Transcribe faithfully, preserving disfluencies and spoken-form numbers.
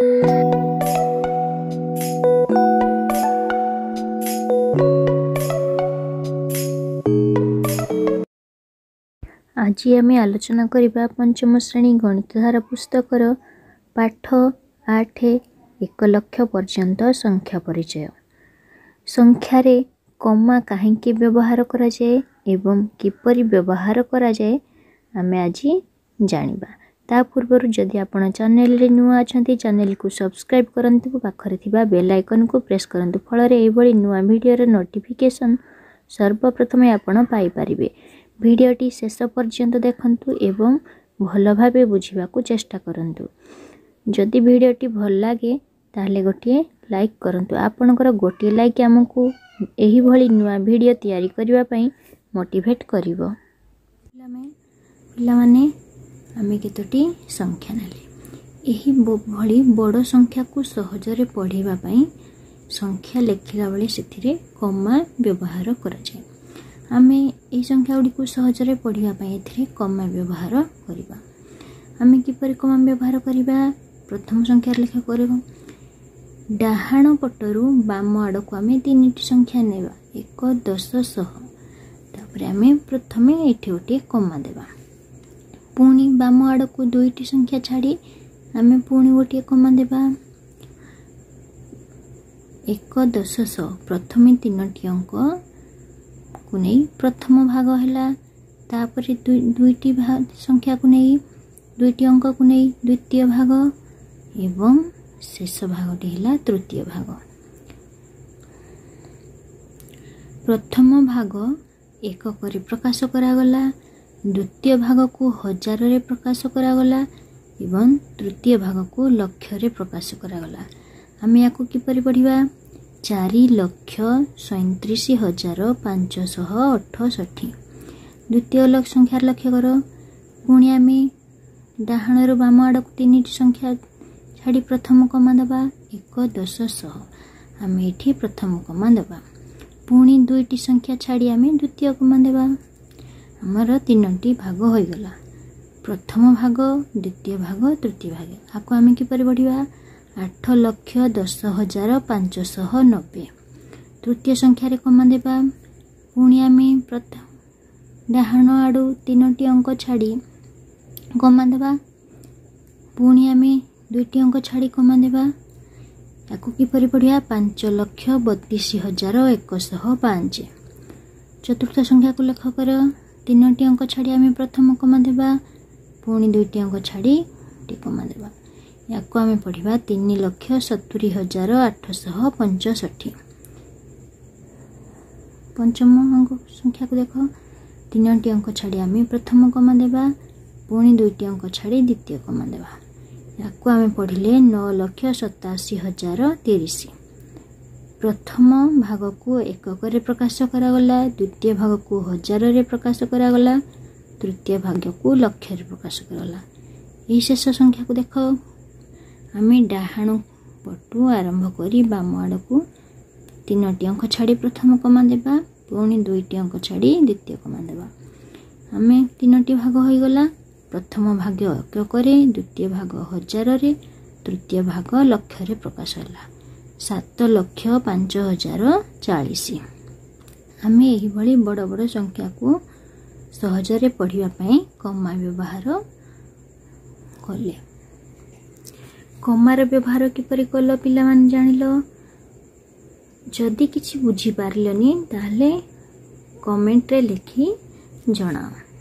आज आम आलोचना करबा पंचम श्रेणी गणित धारा पुस्तकर पाठ आठ एक लक्ष पर्यंत संख्या परिचय। संख्यार कमा कहीं व्यवहार करा जाए एवं किपरि व्यवहार करा जाए आम आज जानिबा। ता पूर्व जदि आपण चैनल रे नुआ अछंती चैनल को सब्सक्राइब करंतु, पाखरे थिबा बेल आइकन को प्रेस करंतु, फल एभली नुआ वीडियो रे नोटिफिकेशन सर्वप्रथमे आपण पाई परिबे। वीडियोटी शेष पर्यंत देखंतु एवं भल भाबे बुझिबा को चेष्टा करंतु। जदि वीडियोटी भल लागे ताहले गोटे लाइक करंतु। आपणकर गोटे लाइक हमकु एही भली नुआ वीडियो तैयारी करिबा पई मोटिवेट करिवो। पिला माने आमे केतोटी संख्या नेले एही भली बड़ संख्या को सहजरे पढ़िबा पई संख्या लेखिला बेले सेथिरे कमा व्यवहार करा जाय। आमे ए संख्या गुडी को सहजरे पढ़िबा पई एथिरे कमा व्यवहार करिबा। आमे किपरि कमा व्यवहार करिबा? प्रथम संख्या लेखा करिबा। डाहाण पटरु बाम आड़ को आमे तीनटी संख्या नेबा एक दस सह। तापर आमे प्रथमे एठी गोटे कमा देबा। पुणी बाम आड़ को दुईटी संख्या छाड़ी आमे पुणी गोटे कमा देबा एक दस सह। प्रथमे तीनटी अंक को नहीं प्रथम भाग हैला, तापरे दुईटी भाग संख्या को नहीं दुईटी अंक को नहीं द्वितीय भाग एवं शेष भागटी हैला तृतीय भाग। प्रथम भाग एकक रे प्रकाश करागला, द्वितीय भाग को हजार रे प्रकाश करागला एवं तृतीय भाग को लक्ष रे प्रकाश करागला। आमे याको किपरि पढ़िबा? चारि लक्ष सैंतीस हजार पांचशह अठसठी। द्वितीय लक्ष संख्या लक्ष्य कर। पुणी आमे डाहाणर बाम आड़ को तीन संख्या छाड़ी प्रथम कमा देबा एक दस सह। आमे एठी प्रथम कमा देबा। पुणी दुईटी संख्या छाड़ी आमे द्वितीय कमा देबा। हमर तीनटी भाग होई गला। प्रथम भाग, द्वितीय भाग, तृतीय भाग। आको आमे किपरि पढ़िबा? आठ लक्ष दस हजार पांचशह नब्बे। तृतीय संख्यार कमा देबा। पुणी आमे प्रथम डाहाण आड़ू तीनोटी अंक छाड़ी कमा देबा। पुणी आमे दुईटी अंक छाड़ी कमा देबा। याको किपरि पढ़िया? पांच लक्ष बत्तीस हजार एकशह पांच। चतुर्थ संख्या को लेख कर। तीनोटी अंक छाड़ी आमे प्रथम कमा देबा। पुणी दुईटी अंक छाड़ी टी कमा देबा। याको आमे पढ़िबा तीन लक्ष सत्तरी हजार आठशह पंचषठी। पंचम अंक संख्या को देख। तीनोटी अंक छाड़ी आमे प्रथम कमा देबा। पुणी दुईटी अंक छाड़ी द्वितीय कमा देबा। याको आमे पढ़िले नौ लक्ष सतासी हजार तीस। प्रथम भाग को एकक रे प्रकाश करागला, द्वितीय भाग को हजार रे प्रकाश करागला, तृतीय भाग को लक्ष रे प्रकाश करागला। यही शेष संख्या को देख। आमे डाहाण पटु आरंभ करी बाम आड़ को तीनोटी अंक छाड़ी प्रथम कमा देबा। पुणी दुईटी अंक छाड़ी द्वितीय कमा देबा। आमे तीनोटी भाग होई गला। प्रथम भाग एकक रे, द्वितीय भाग हजार रे, तृतीय भाग लक्ष रे प्रकाश होला सात लक्ष पांच हजार चालीस। आमे एही भली बड़ बड़ संख्या को सहजरे पढ़िबा पई कमा व्यवहार कले। कमार व्यवहार किपरि कल पिला मान जानिलो? जदि किछि बुझी पारलनी ताहले कमेंट रे लिखि जणाओ।